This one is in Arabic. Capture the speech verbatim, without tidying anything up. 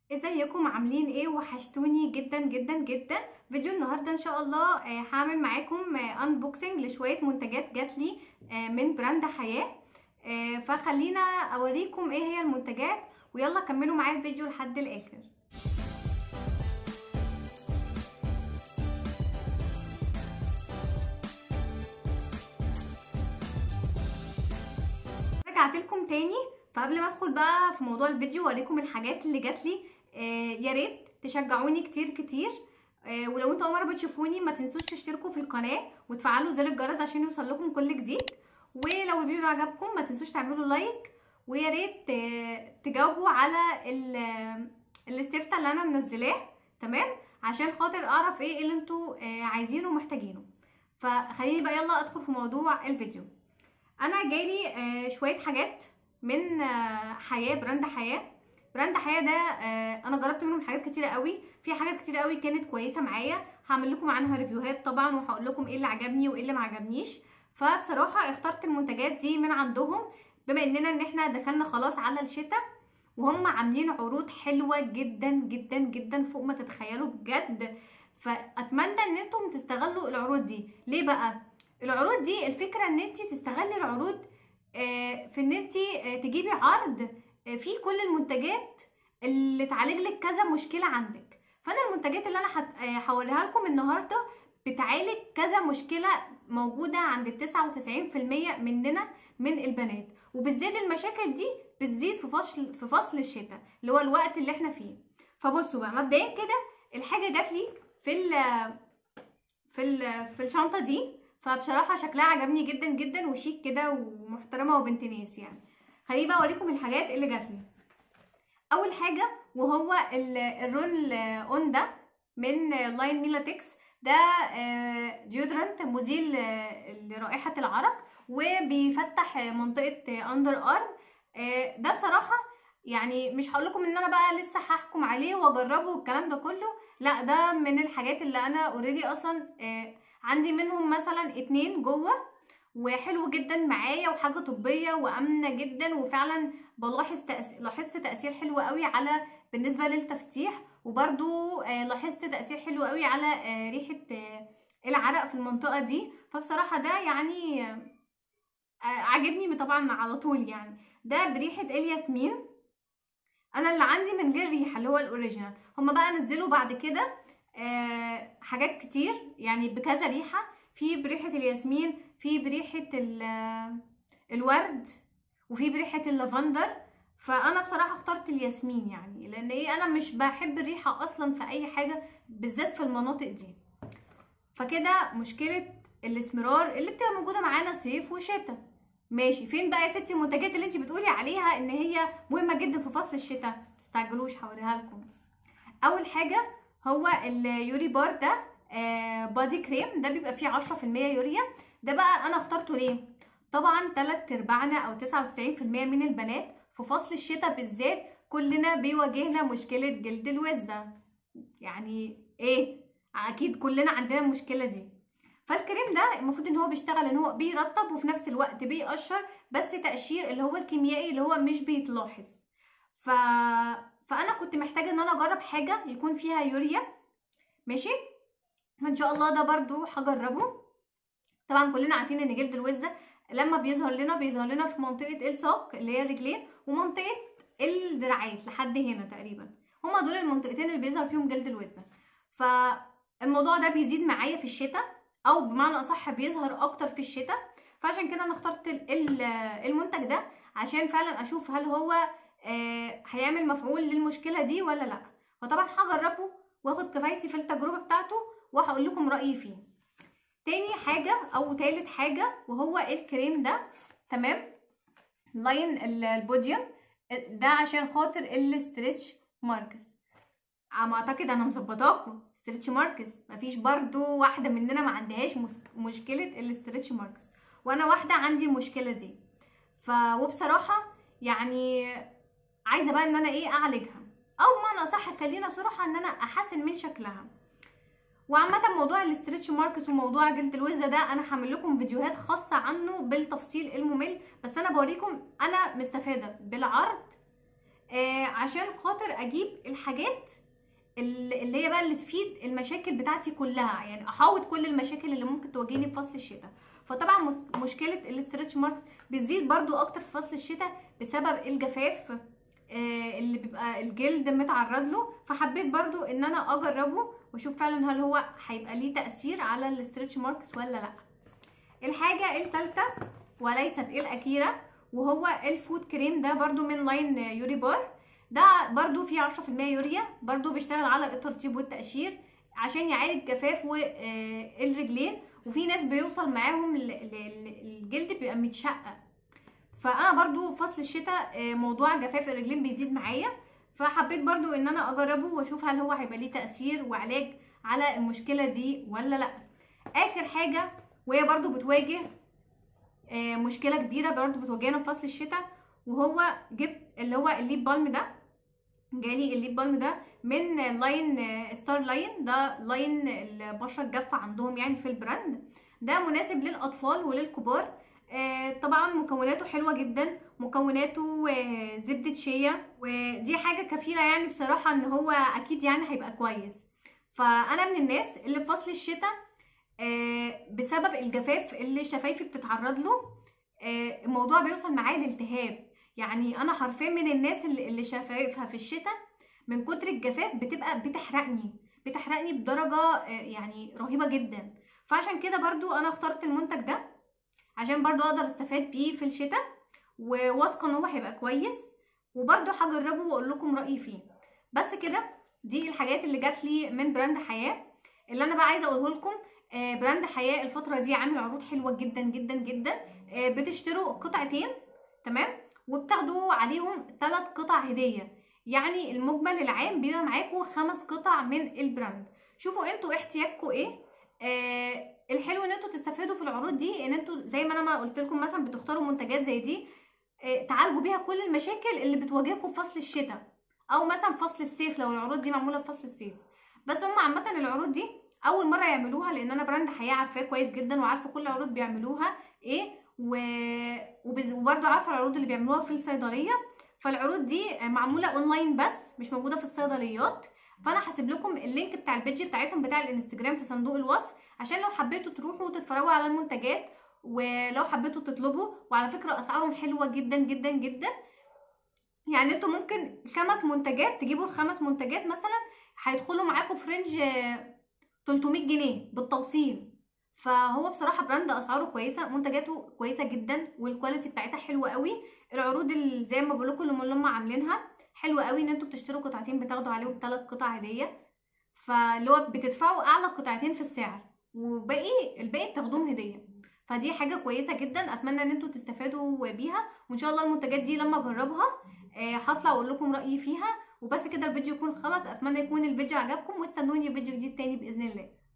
ازيكم عاملين ايه؟ وحشتوني جدا جدا جدا. فيديو النهارده ان شاء الله آه، هعمل معاكم انبوكسنج لشويه منتجات جات لي آه، من براند حياه. آه، فخلينا اوريكم ايه هي المنتجات، ويلا كملوا معايا الفيديو لحد الاخر. رجعت لكم تاني. فقبل ما ادخل بقى في موضوع الفيديو واوريكم الحاجات اللي جات لي، آه، يا ريت تشجعوني كتير كتير. آه، ولو انتوا اول مره بتشوفوني ما تنسوش تشتركوا في القناه وتفعلوا زر الجرس عشان يوصل لكم كل جديد. ولو الفيديو ده عجبكم ما تنسوش تعملوا لايك، ويا ريت آه، تجاوبوا على الاستفتاء اللي انا منزلاه، تمام؟ عشان خاطر اعرف ايه اللي انتوا آه، عايزينه ومحتاجينه. فخليني بقى يلا ادخل في موضوع الفيديو. انا جايلي آه شويه حاجات من آه حياه، براند حياه. براند حياه ده آه انا جربت منهم حاجات كتيره قوي، في حاجات كتيره قوي كانت كويسه معايا، هعمل لكم عنها ريفيوهات طبعا، وهقول لكم ايه اللي عجبني وايه اللي ما عجبنيش. فبصراحه اخترت المنتجات دي من عندهم، بما اننا ان احنا دخلنا خلاص على الشتاء، وهم عاملين عروض حلوه جدا جدا جدا فوق ما تتخيلوا بجد. فاتمنى ان انتم تستغلوا العروض دي. ليه بقى العروض دي؟ الفكره ان انت تستغلي العروض في ان انت تجيبي عرض فيه كل المنتجات اللي تعالج لك كذا مشكله عندك. فانا المنتجات اللي انا هوريها لكم النهارده بتعالج كذا مشكله موجوده عند تسعة وتسعين في المية مننا من البنات، وبالذات المشاكل دي بتزيد في فصل في فصل الشتاء اللي هو الوقت اللي احنا فيه. فبصوا بقى مبدئيا كده، الحاجه جات لي في ال في ال في الشنطه دي، فبصراحه شكلها عجبني جدا جدا وشيك كده ومحترمه وبنت ناس يعني. خليني بقى اوريكم الحاجات اللي جات لي. اول حاجه وهو الرول اون ده من لاين ميلاتكس. ده ديودرنت مزيل لرائحه العرق وبيفتح منطقه اندر ارم. ده بصراحه يعني مش هقول لكم ان انا بقى لسه هحكم عليه واجربه والكلام ده كله، لا ده من الحاجات اللي انا اوريدي اصلا عندي منهم مثلا اتنين جوه، وحلو جدا معايا وحاجه طبيه وامنه جدا، وفعلا بلاحظ تأثير لاحظت تاثير حلو قوي على بالنسبه للتفتيح، وبرده لاحظت تاثير حلو قوي على ريحه العرق في المنطقه دي. فبصراحه ده يعني عجبني طبعا على طول يعني. ده بريحه الياسمين، انا اللي عندي من غير ريحه اللي هو الاوريجينال. هما بقى نزلوا بعد كده آه حاجات كتير يعني بكذا ريحه، في بريحه الياسمين، في بريحه الورد، وفي بريحه اللافندر. فانا بصراحه اخترت الياسمين يعني لان ايه، انا مش بحب الريحه اصلا في اي حاجه بالذات في المناطق دي. فكده مشكله الاسمرار اللي بتبقى موجوده معانا صيف وشتاء ماشي. فين بقى يا ستي المنتجات اللي انت بتقولي عليها ان هي مهمه جدا في فصل الشتاء؟ متستعجلوش هوريها لكم. اول حاجه هو اليوري بار ده آه بادي كريم، ده بيبقى فيه عشرة في المية يوريا. ده بقى انا اخترته ليه؟ طبعا تلات ارباعنا او تسعة وتسعين في المية من البنات في فصل الشتاء بالذات كلنا بيواجهنا مشكله جلد الوزه. يعني ايه، اكيد كلنا عندنا المشكله دي. فالكريم ده المفروض ان هو بيشتغل ان هو بيرطب وفي نفس الوقت بيقشر، بس تقشير اللي هو الكيميائي اللي هو مش بيتلاحظ. ف... فانا كنت محتاجه ان انا اجرب حاجه يكون فيها يوريا ماشي. ان شاء الله ده برضو هجربه. طبعا كلنا عارفين ان جلد الوزه لما بيظهر لنا بيظهر لنا في منطقه الساق اللي هي الرجلين ومنطقه الدراعات لحد هنا تقريبا، هما دول المنطقتين اللي بيظهر فيهم جلد الوزه. فالموضوع ده بيزيد معايا في الشتاء، او بمعنى اصح بيظهر اكتر في الشتاء. فعشان كده انا اخترت المنتج ده عشان فعلا اشوف هل هو هيعمل مفعول للمشكله دي ولا لا. فطبعا هجربه واخد كفايتي في التجربه بتاعته وهقول لكم رايي فيه. تاني حاجه او تالت حاجه وهو الكريم ده، تمام؟ لاين البوديوم ده عشان خاطر الاستريتش ماركس. عم اعتقد انا مظبطاكم ستريتش ماركس، مفيش برضو واحده مننا ما عندهاش مشكله الاستريتش ماركس، وانا واحده عندي المشكله دي. ف وبصراحه يعني عايزه بقى ان انا ايه اعالجها، او معنى صح خلينا صراحه ان انا احسن من شكلها. وعامه موضوع الاستريتش ماركس وموضوع جلد الوزه ده انا هعمل لكم فيديوهات خاصه عنه بالتفصيل الممل، بس انا بوريكم انا مستفاده بالعرض آه عشان خاطر اجيب الحاجات اللي هي بقى اللي تفيد المشاكل بتاعتي كلها، يعني احاوط كل المشاكل اللي ممكن تواجهني في فصل الشتاء. فطبعا مشكله الاسترتش ماركس بتزيد برضو اكتر في فصل الشتاء بسبب الجفاف آه اللي بيبقى الجلد متعرض له. فحبيت برضو ان انا اجربه واشوف فعلا هل هو هيبقى ليه تاثير على الاسترتش ماركس ولا لا. الحاجه الثالثه وليست الاخيره وهو الفوت كريم، ده برضو من لاين يوري بار. ده برضو فيه عشرة في المية يوريا، برضو بيشتغل على الترطيب والتقشير عشان يعالج جفاف الرجلين، وفي ناس بيوصل معاهم الجلد بيبقى متشقق. فانا برضو فصل الشتاء موضوع جفاف الرجلين بيزيد معايا، فحبيت برضو ان انا اجربه واشوف هل هو هيبقى ليه تأثير وعلاج على المشكلة دي ولا لا. اخر حاجة وهي برضو بتواجه مشكلة كبيرة برضو بتواجهنا في فصل الشتاء، وهو جبت اللي هو الليب بالم. ده جالي الليب بالم ده من لاين ستار لاين، ده لاين البشرة الجافة عندهم يعني في البراند. ده مناسب للاطفال وللكبار. آه طبعا مكوناته حلوة جدا، مكوناته آه زبدة شيا، ودي حاجة كفيلة يعني بصراحة ان هو اكيد يعني هيبقى كويس. فانا من الناس اللي في فصل الشتاء آه بسبب الجفاف اللي شفايفي بتتعرض له آه الموضوع بيوصل معايا لالتهاب. يعني انا حرفيا من الناس اللي, اللي شفايفها في الشتاء من كتر الجفاف بتبقى بتحرقني بتحرقني بدرجة يعني رهيبة جدا. فعشان كده برضو انا اخترت المنتج ده عشان برضو اقدر استفاد بيه في الشتاء، وواثقه ان هو هيبقى كويس، وبرضو هجربه واقول لكم رايي فيه. بس كده دي الحاجات اللي جات لي من براند حياه. اللي انا بقى عايزه اقوله لكم براند حياه الفتره دي عامل عروض حلوه جدا جدا جدا. بتشتروا قطعتين تمام وبتاخدوا عليهم ثلاث قطع هديه، يعني المجمل العام بيبقى معاكم خمس قطع من البراند. شوفوا انتوا احتياجكم ايه. آه الحلو ان انتوا تستفادوا في العروض دي، ان انتوا زي ما انا ما قلت لكم مثلا بتختاروا منتجات زي دي آه تعالجوا بيها كل المشاكل اللي بتواجهكم في فصل الشتاء او مثلا فصل الصيف لو العروض دي معموله في فصل الصيف. بس هم عامه العروض دي اول مره يعملوها، لان انا براند حياه عارفاه كويس جدا وعارفه كل عروض بيعملوها ايه، وبرده عارفه العروض اللي بيعملوها في الصيدليه. فالعروض دي معموله اونلاين بس مش موجوده في الصيدليات. فانا هسيب لكم اللينك بتاع البيج بتاعتهم بتاع الانستجرام في صندوق الوصف عشان لو حبيتوا تروحوا وتتفرجوا على المنتجات، ولو حبيتوا تطلبوا. وعلى فكره اسعارهم حلوه جدا جدا جدا، يعني انتوا ممكن خمس منتجات تجيبوا الخمس منتجات مثلا هيدخلوا معاكم في رينج تلتمية جنيه بالتوصيل. فهو بصراحه براند اسعاره كويسه، منتجاته كويسه جدا والكواليتي بتاعتها حلوه قوي. العروض اللي زي ما بقول لكم اللي هم عاملينها حلوه قوي، ان انتوا بتشتروا قطعتين بتاخدوا عليهم ثلاث قطع هديه، فاللي هو بتدفعوا اعلى قطعتين في السعر وباقي الباقي بتاخدوهم هديه. فدي حاجه كويسه جدا، اتمنى ان انتوا تستفادوا بيها. وان شاء الله المنتجات دي لما اجربها هطلع اقول لكم رايي فيها. وبس كده الفيديو يكون خلص. اتمنى يكون الفيديو عجبكم، واستنوني في فيديو جديد تاني باذن الله.